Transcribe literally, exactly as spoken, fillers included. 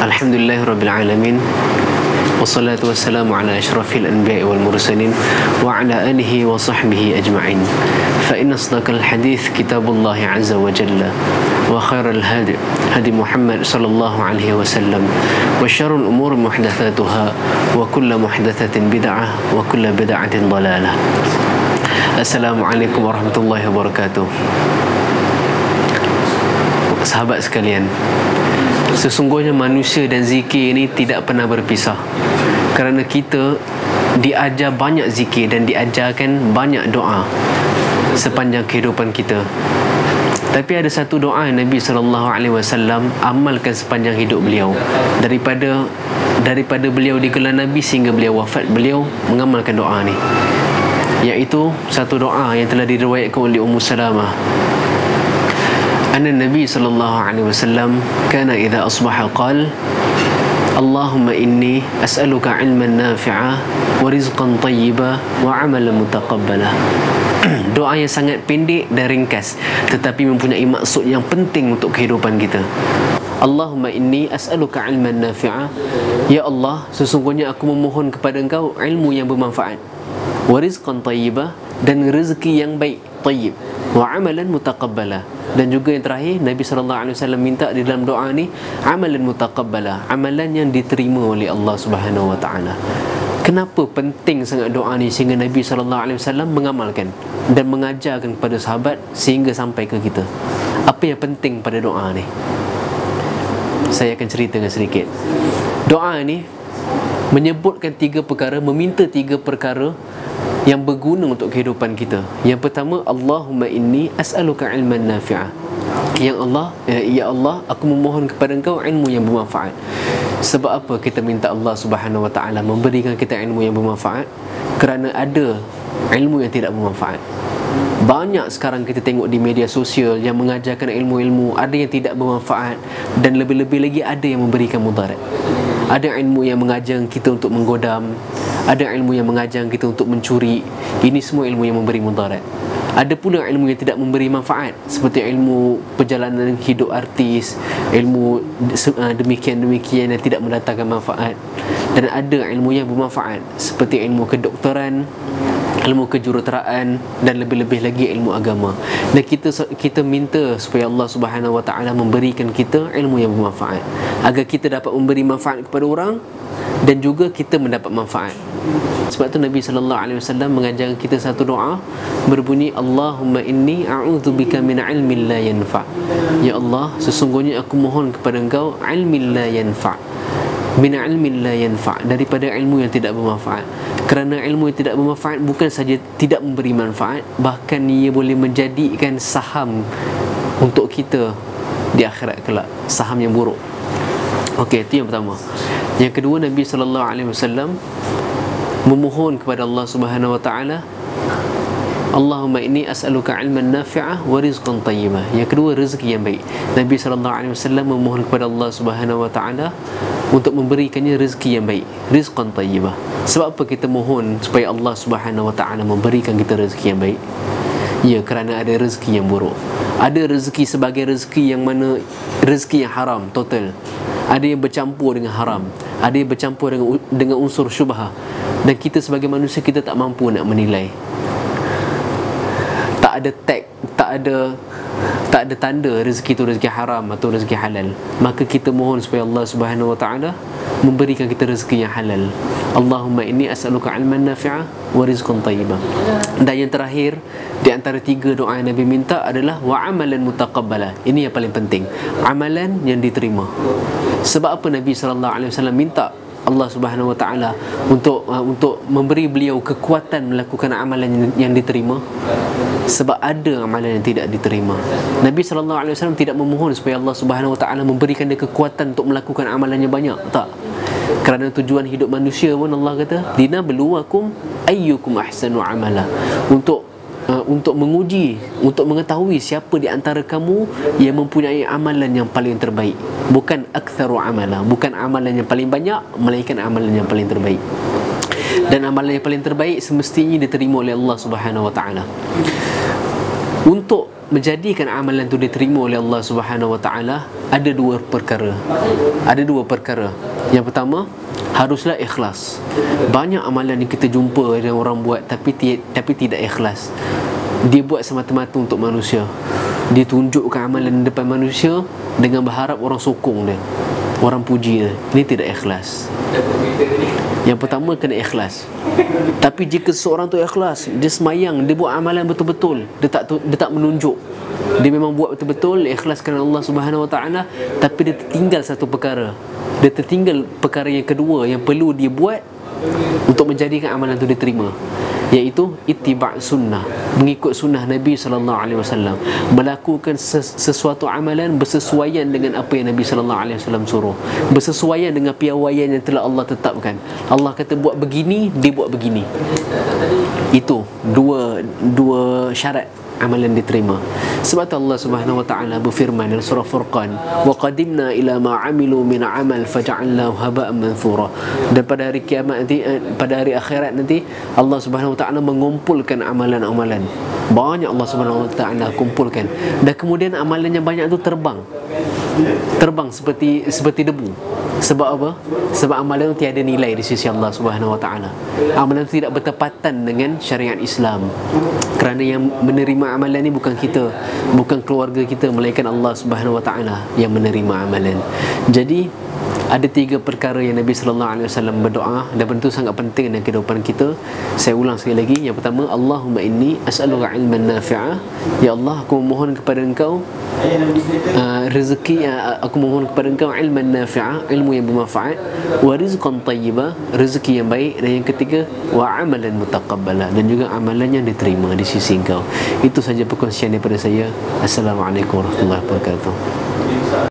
Alhamdulillahirabbil alamin. Wassalatu wassalamu ala asyrafil anbiya'i wal mursalin wa ala alihi wa sahbihi ajma'in. Fa inna asdaqal hadits kitabullah azza wa jalla wa khairal hadi hadi Muhammad sallallahu alaihi wasallam wa syarrul umur muhdatsatuha wa kullu muhdatsatin bid'ah wa kullu bid'atin dhalalah. Assalamualaikum warahmatullahi wabarakatuh. Sahabat sekalian, sesungguhnya manusia dan zikir ini tidak pernah berpisah. Kerana kita diajar banyak zikir dan diajarkan banyak doa sepanjang kehidupan kita. Tapi ada satu doa yang Nabi sallallahu alaihi wasallam amalkan sepanjang hidup beliau. Daripada daripada beliau digelar Nabi sehingga beliau wafat, beliau mengamalkan doa ni, iaitu satu doa yang telah diriwayatkan oleh Ummu Salamah. Anna Nabi sallallahu alaihi wasallam kana idza asbaha qala Allahumma inni as'aluka 'ilman nafi'a wa rizqan thayyiba wa 'amalan mutaqabbala. Doa yang sangat pendek dan ringkas tetapi mempunyai maksud yang penting untuk kehidupan kita. Allahumma inni as'aluka 'ilman nafi'a, ya Allah, sesungguhnya aku memohon kepada Engkau ilmu yang bermanfaat, wa rizqan thayyiba, dan rezeki yang baik, tayyib, wa 'amalan mutaqabbala, dan juga yang terakhir Nabi sallallahu alaihi wasallam minta di dalam doa ni amalan mutaqabbala, amalan yang diterima oleh Allah Subhanahu wa taala. Kenapa penting sangat doa ni sehingga Nabi sallallahu alaihi wasallam mengamalkan dan mengajarkan kepada sahabat sehingga sampai ke kita? Apa yang penting pada doa ni? Saya akan ceritakan sedikit. Doa ni menyebutkan tiga perkara, meminta tiga perkara yang berguna untuk kehidupan kita. Yang pertama, Allahumma inni as'aluka 'ilman nafi'ah. Ya Allah, ya, ya Allah, aku memohon kepada Engkau ilmu yang bermanfaat. Sebab apa kita minta Allah Subhanahu wa taala memberikan kita ilmu yang bermanfaat? Kerana ada ilmu yang tidak bermanfaat. Banyak sekarang kita tengok di media sosial yang mengajarkan ilmu-ilmu, ada yang tidak bermanfaat, dan lebih-lebih lagi ada yang memberikan mudarat. Ada ilmu yang mengajar kita untuk menggodam, ada ilmu yang mengajar kita untuk mencuri. Ini semua ilmu yang memberi mudarat. Ada pula ilmu yang tidak memberi manfaat, seperti ilmu perjalanan hidup artis, ilmu demikian-demikian yang tidak mendatangkan manfaat. Dan ada ilmu yang bermanfaat, seperti ilmu kedoktoran, ilmu kejuruteraan, dan lebih-lebih lagi ilmu agama. Dan kita kita minta supaya Allah Subhanahu wa taala memberikan kita ilmu yang bermanfaat, agar kita dapat memberi manfaat kepada orang dan juga kita mendapat manfaat. Sebab tu Nabi sallallahu alaihi wasallam mengajar kita satu doa berbunyi Allahumma inni a'udzubika min 'ilmin la yanfa'. Ya Allah, sesungguhnya aku mohon kepada Engkau ilmin la yanfa'. Min 'ilmin la yanfa', daripada ilmu yang tidak bermanfaat. Kerana ilmu yang tidak bermanfaat bukan saja tidak memberi manfaat, bahkan ia boleh menjadikan saham untuk kita di akhirat kelak, saham yang buruk. Okey, itu yang pertama. Yang kedua, Nabi sallallahu alaihi wasallam memohon kepada Allah Subhanahu wa taala, Allahumma inni as'aluka 'ilman nafi'ah wa rizqan thayyiba. Yang kedua, rezeki yang baik. Nabi sallallahu alaihi wasallam memohon kepada Allah Subhanahu wa taala untuk memberikannya rezeki yang baik, rizqan thayyiba. Sebab apa kita mohon supaya Allah Subhanahu wa taala memberikan kita rezeki yang baik? Ya, kerana ada rezeki yang buruk. Ada rezeki sebagai rezeki yang mana rezeki yang haram total. Ada yang bercampur dengan haram, ada yang bercampur dengan dengan unsur syubhah, dan kita sebagai manusia kita tak mampu nak menilai. Tak ada tag, tak ada tak ada tanda rezeki itu rezeki haram atau rezeki halal. Maka kita mohon supaya Allah Subhanahu wa taala memberikan kita rezeki yang halal. Allahumma inni as'aluka 'ilman nafi'ah wa rizqan thayyiban. Dan yang terakhir di antara tiga doa yang Nabi minta adalah wa 'amalan mutaqabbala. Ini yang paling penting, amalan yang diterima. Sebab apa Nabi sallallahu alaihi wasallam minta Allah Subhanahu wa taala untuk uh, untuk memberi beliau kekuatan melakukan amalan yang, yang diterima? Sebab ada amalan yang tidak diterima. Nabi sallallahu alaihi wasallam tidak memohon supaya Allah Subhanahu wa taala memberikan dia kekuatan untuk melakukan amalan yang banyak. Tak. Kerana tujuan hidup manusia pun Allah kata linabluwakum ayyukum ahsanu amala, untuk Uh, untuk menguji, untuk mengetahui siapa di antara kamu yang mempunyai amalan yang paling terbaik. Bukan aktsaru amala, bukan amalan yang paling banyak, melainkan amalan yang paling terbaik. Dan amalan yang paling terbaik semestinya diterima oleh Allah Subhanahu wa taala. Untuk menjadikan amalan tu diterima oleh Allah Subhanahu Wa Taala, ada dua perkara. Ada dua perkara. Yang pertama, haruslah ikhlas. Banyak amalan yang kita jumpa yang orang buat tapi ti- tapi tidak ikhlas. Dia buat semata-mata untuk manusia. Dia tunjukkan amalan depan manusia dengan berharap orang sokong dia, orang puji dia. Ini tidak ikhlas. Yang pertama, kena ikhlas. Tapi jika seorang tu ikhlas, dia semayang, dia buat amalan betul-betul, dia tak dia tak menunjuk, dia memang buat betul-betul ikhlas kerana Allah Subhanahu Wa Taala, tapi dia tertinggal satu perkara. Dia tertinggal perkara yang kedua yang perlu dia buat untuk menjadikan amalan itu diterima, iaitu ittiba' sunnah, mengikut sunnah Nabi sallallahu alaihi wasallam, melakukan ses- sesuatu amalan bersesuaian dengan apa yang Nabi sallallahu alaihi wasallam suruh, bersesuaian dengan piawaian yang telah Allah tetapkan. Allah kata buat begini, dia buat begini. Itu dua dua syarat amalan diterima. Sebab tu Allah Subhanahu Wa Taala berfirman dalam surah Furqan, wa qadimna ila ma amilu min amal faja'alnahu haba'an manthura. Dan pada hari kiamat nanti, pada hari akhirat nanti, Allah Subhanahu Wa Taala mengumpulkan amalan-amalan. Banyak Allah Subhanahu Wa Taala kumpulkan, dan kemudian amalan yang banyak tu terbang. Terbang seperti seperti debu. Sebab apa? Sebab amalan itu tiada nilai di sisi Allah Subhanahu Wa Taala. Amalan itu tidak bertepatan dengan syariat Islam. Kerana yang menerima amalan ini bukan kita, bukan keluarga kita, melainkan Allah Subhanahu Wa Taala yang menerima amalan. Jadi ada tiga perkara yang Nabi sallallahu alaihi wasallam berdoa, dan benda itu sangat penting dalam kehidupan kita. Saya ulang sekali lagi. Yang pertama, Allahumma inni as'aluka ilman nafi'ah. Ya Allah, aku memohon kepada Engkau uh, rezeki, uh, aku memohon kepada Engkau ilman nafi'ah, ilmu yang bermanfaat, wa rizqan tayyibah, rezeki yang baik, dan yang ketiga, wa amalan mutaqabbalah, dan juga amalan yang diterima di sisi Engkau. Itu saja perkongsian daripada saya. Assalamualaikum warahmatullahi wabarakatuh.